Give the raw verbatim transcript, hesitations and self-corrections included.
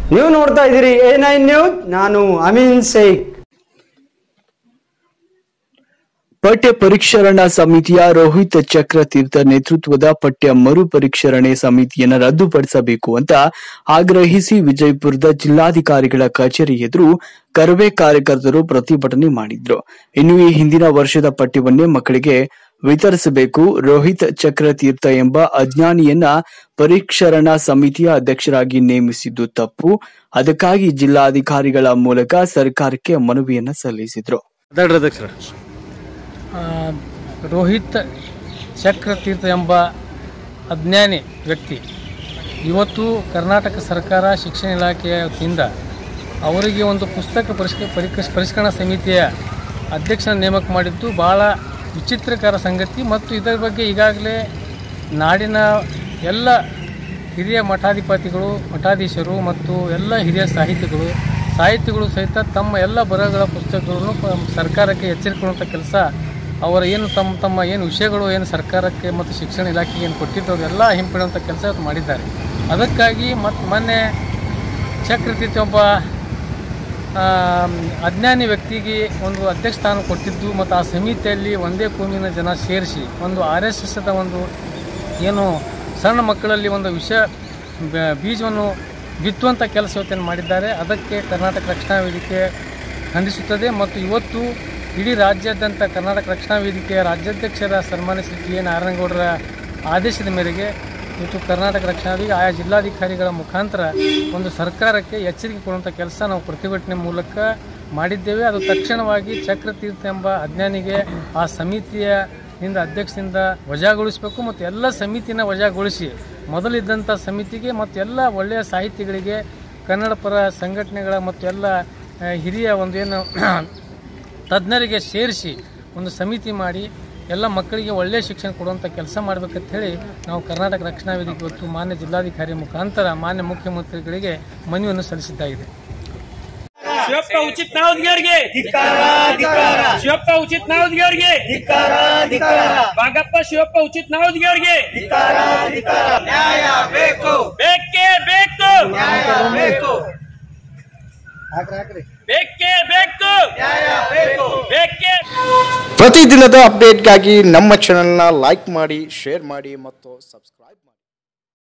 ನೀವು ನೋಡ್ತಾ ಇದ್ದೀರಿ ಎ ನೈನ್ ನ್ಯೂಸ್. ನಾನು ಅಮೀನ್ ಶೇಖ್. ಪಠ್ಯ ಪರಿಷ್ಕರಣಾ ಸಮಿತಿಯ ರೋಹಿತ್ ಚಕ್ರತೀರ್ಥ ನೇತೃತ್ವದ ಪಠ್ಯ ಮರು ಪರಿಷ್ಕರಣೆ ಸಮಿತಿಯನ್ನು ರದ್ದುಪಡಿಸಬೇಕು ಅಂತ ಆಗ್ರಹಿಸಿ ವಿಜಯಪುರದ ಜಿಲ್ಲಾಧಿಕಾರಿಗಳ ಕಚೇರಿ ಎದುರು ಕರವೇ ಕಾರ್ಯಕರ್ತರು ಪ್ರತಿಭಟನೆ ಮಾಡಿದ್ರು. ಇನ್ನು ಈ ಹಿಂದಿನ ವರ್ಷದ ಪಠ್ಯವನ್ನೇ ಮಕ್ಕಳಿಗೆ ವಿತರಿಸಬೇಕು. ರೋಹಿತ್ ಚಕ್ರತೀರ್ಥ ಎಂಬ ಅಜ್ಞಾನಿಯನ್ನ ಪರಿಷ್ಕರಣಾ ಸಮಿತಿಯ ಅಧ್ಯಕ್ಷರಾಗಿ ನೇಮಿಸಿದ್ದು ತಪ್ಪು. ಅದಕ್ಕಾಗಿ ಜಿಲ್ಲಾಧಿಕಾರಿಗಳ ಮೂಲಕ ಸರ್ಕಾರಕ್ಕೆ ಮನವಿಯನ್ನ ಸಲ್ಲಿಸಿದ್ರು. ರೋಹಿತ್ ಚಕ್ರತೀರ್ಥ ಎಂಬ ಅಜ್ಞಾನಿ ವ್ಯಕ್ತಿ ಇವತ್ತು ಕರ್ನಾಟಕ ಸರ್ಕಾರ ಶಿಕ್ಷಣ ಇಲಾಖೆಯ ವತಿಯಿಂದ ಅವರಿಗೆ ಒಂದು ಪುಸ್ತಕ ಪರಿಷ್ಕ ಪರಿಕಸ್ ಪರಿಷ್ಕರಣಾ ಸಮಿತಿಯ ಅಧ್ಯಕ್ಷನ ನೇಮಕ ಮಾಡಿದ್ದು ಭಾಳ ವಿಚಿತ್ರಕರ ಸಂಗತಿ. ಮತ್ತು ಇದರ ಬಗ್ಗೆ ಈಗಾಗಲೇ ನಾಡಿನ ಎಲ್ಲ ಹಿರಿಯ ಮಠಾಧಿಪತಿಗಳು, ಮಠಾಧೀಶರು ಮತ್ತು ಎಲ್ಲ ಹಿರಿಯ ಸಾಹಿತಿಗಳು ಸಾಹಿತಿಗಳು ಸಹಿತ ತಮ್ಮ ಎಲ್ಲ ಬರಹಗಳ ಪುಸ್ತಕಗಳನ್ನು ಸರ್ಕಾರಕ್ಕೆ ಎಚ್ಚರಿಕೊಳ್ಳುವಂಥ ಕೆಲಸ ಅವರ ಏನು ತಮ್ಮ ತಮ್ಮ ಏನು ವಿಷಯಗಳು ಏನು ಸರ್ಕಾರಕ್ಕೆ ಮತ್ತು ಶಿಕ್ಷಣ ಇಲಾಖೆಗೆ ಏನು ಕೊಟ್ಟಿದ್ದು ಎಲ್ಲ ಹಿಂಪಡೆಯುವಂಥ ಕೆಲಸ ಇವತ್ತು ಮಾಡಿದ್ದಾರೆ. ಅದಕ್ಕಾಗಿ ಮತ್ತು ಮೊನ್ನೆ ಚಕ್ರತೀರ್ಥ ಒಬ್ಬ ಅಜ್ಞಾನಿ ವ್ಯಕ್ತಿಗೆ ಒಂದು ಅಧ್ಯಕ್ಷ ಸ್ಥಾನ ಕೊಟ್ಟಿದ್ದು ಮತ್ತು ಆ ಸಮಿತಿಯಲ್ಲಿ ಒಂದೇ ಕೋಮಿನ ಜನ ಸೇರಿಸಿ ಒಂದು ಆರ್ ಎಸ್ ಎಸ್ದ ಒಂದು ಏನು ಸಣ್ಣ ಮಕ್ಕಳಲ್ಲಿ ಒಂದು ವಿಷ ಬೀಜವನ್ನು ಬಿತ್ತುವಂಥ ಕೆಲಸ ಇವತ್ತೇನು ಮಾಡಿದ್ದಾರೆ. ಅದಕ್ಕೆ ಕರ್ನಾಟಕ ರಕ್ಷಣಾ ವೇದಿಕೆ ಖಂಡಿಸುತ್ತದೆ. ಮತ್ತು ಇವತ್ತು ಇಡೀ ರಾಜ್ಯಾದ್ಯಂತ ಕರ್ನಾಟಕ ರಕ್ಷಣಾ ವೇದಿಕೆಯ ರಾಜ್ಯಾಧ್ಯಕ್ಷರ ಸನ್ಮಾನ್ಯ ಶ್ರೀ ಟಿ ಎ ನಾರಾಯಣಗೌಡರ ಆದೇಶದ ಮೇರೆಗೆ ಇವತ್ತು ಕರ್ನಾಟಕ ರಕ್ಷಣಾ ವೇದಿಕೆ ಆಯಾ ಜಿಲ್ಲಾಧಿಕಾರಿಗಳ ಮುಖಾಂತರ ಒಂದು ಸರ್ಕಾರಕ್ಕೆ ಎಚ್ಚರಿಕೆ ಕೊಡುವಂಥ ಕೆಲಸ ನಾವು ಪ್ರತಿಭಟನೆ ಮೂಲಕ ಮಾಡಿದ್ದೇವೆ. ಅದು ತಕ್ಷಣವಾಗಿ ಚಕ್ರತೀರ್ಥ ಎಂಬ ಅಜ್ಞಾನಿಗೆ ಆ ಸಮಿತಿಯ ನಿಂದ ಅಧ್ಯಕ್ಷದಿಂದ ವಜಾಗೊಳಿಸಬೇಕು ಮತ್ತು ಎಲ್ಲ ಸಮಿತಿನ ವಜಾಗೊಳಿಸಿ ಮೊದಲಿದ್ದಂಥ ಸಮಿತಿಗೆ ಮತ್ತು ಎಲ್ಲ ಒಳ್ಳೆಯ ಸಾಹಿತಿಗಳಿಗೆ, ಕನ್ನಡ ಪರ ಸಂಘಟನೆಗಳ ಮತ್ತು ಎಲ್ಲ ಹಿರಿಯ ಒಂದು ಏನು ತಜ್ಞರಿಗೆ ಸೇರಿಸಿ ಒಂದು ಸಮಿತಿ ಮಾಡಿ ಎಲ್ಲ ಮಕ್ಕಳಿಗೆ ಒಳ್ಳೆಯ ಶಿಕ್ಷಣ ಕೊಡುವಂಥ ಕೆಲಸ ಮಾಡಬೇಕಂತ ಹೇಳಿ ನಾವು ಕರ್ನಾಟಕ ರಕ್ಷಣಾ ವೇದಿಕೆ ಇವತ್ತು ಮಾನ್ಯ ಜಿಲ್ಲಾಧಿಕಾರಿ ಮುಖಾಂತರ ಮಾನ್ಯ ಮುಖ್ಯಮಂತ್ರಿಗಳಿಗೆ ಮನವಿಯನ್ನು ಸಲ್ಲಿಸಿದ್ದಾಗಿದೆ. ಶಿವಪ್ಪ ಉಚಿತ ನಾವದಿಗೆ ಶಿವಪ್ಪ ಉಚಿತ ನಾವದಿಗೆ ಭಾಗಪ್ಪ ಶಿವಪ್ಪ ಉಚಿತ ನಾವದಿಗೆ ನ್ಯಾಯ ಬೇಕು, ಬೇಕೇ ಬೇಕು, ಬೇಕೇ ಬೇಕು, ಬೇಕೇ. ಪ್ರತಿದಿನದ ಅಪ್ಡೇಟ್ಗಾಗಿ ನಮ್ಮ ಚಾನೆಲ್ನ ಲೈಕ್ ಮಾಡಿ, ಶೇರ್ ಮಾಡಿ ಮತ್ತು ಸಬ್ಸ್ಕ್ರೈಬ್ ಮಾಡಿ.